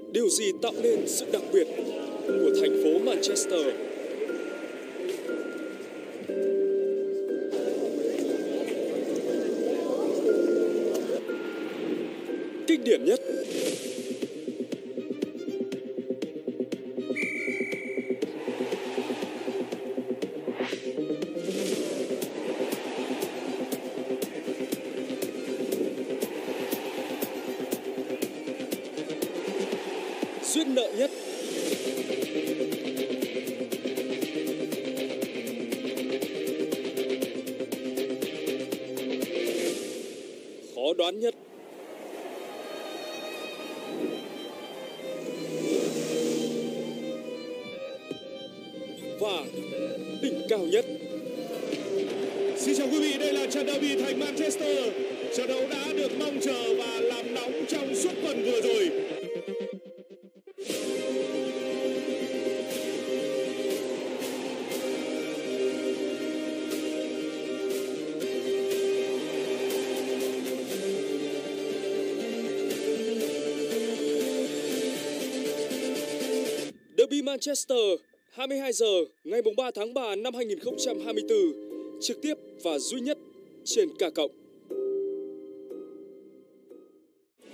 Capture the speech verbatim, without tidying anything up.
Điều gì tạo nên sự đặc biệt của thành phố Manchester? Kinh điển nhất, duyên nợ nhất, khó đoán nhất, và đỉnh cao nhất. Xin chào quý vị, đây là trận derby thành Manchester. Trận đấu đã được mong chờ và làm nóng trong suốt tuần vừa rồi. Derby Manchester, hai mươi hai giờ ngày ba tháng ba năm hai nghìn không trăm hai mươi tư, trực tiếp và duy nhất trên K cộng.